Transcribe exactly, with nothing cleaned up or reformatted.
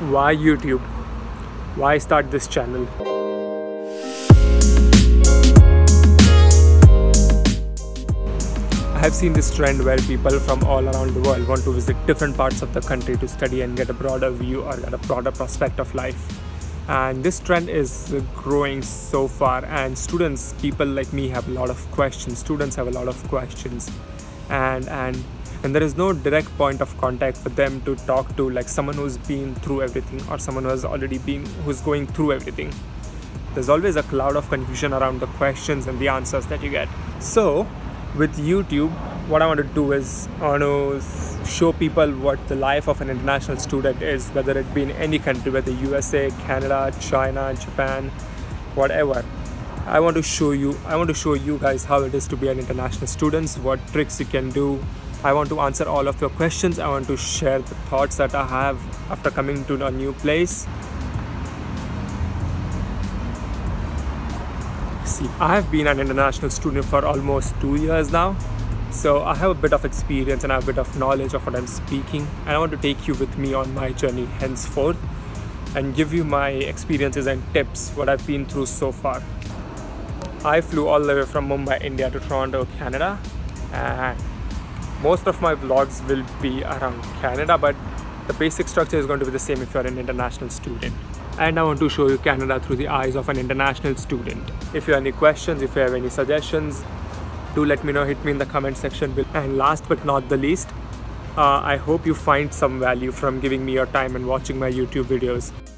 Why YouTube? Why start this channel? I have seen this trend where people from all around the world want to visit different parts of the country to study and get a broader view or get a broader prospect of life. And this trend is growing so far, and students, people like me, have a lot of questions. Students have a lot of questions, and and and there is no direct point of contact for them to talk to, like someone who's been through everything or someone who has already been who's going through everything. There's always a cloud of confusion around the questions and the answers that you get. So with YouTube, what I want to do is I want to show people what the life of an international student is, whether it be in any country, whether U S A, Canada, China, Japan, whatever. I want to show you I want to show you guys how it is to be an international student, what tricks you can do. I want to answer all of your questions. I want to share the thoughts that I have after coming to a new place. See, I have been an international student for almost two years now. So I have a bit of experience and I have a bit of knowledge of what I'm speaking, and I want to take you with me on my journey henceforth and give you my experiences and tips, what I've been through so far. I flew all the way from Mumbai, India to Toronto, Canada, and most of my vlogs will be around Canada, but the basic structure is going to be the same if you're an international student. And I want to show you Canada through the eyes of an international student. If you have any questions, if you have any suggestions, do let me know, hit me in the comment section below. And last but not the least, uh, I hope you find some value from giving me your time and watching my YouTube videos.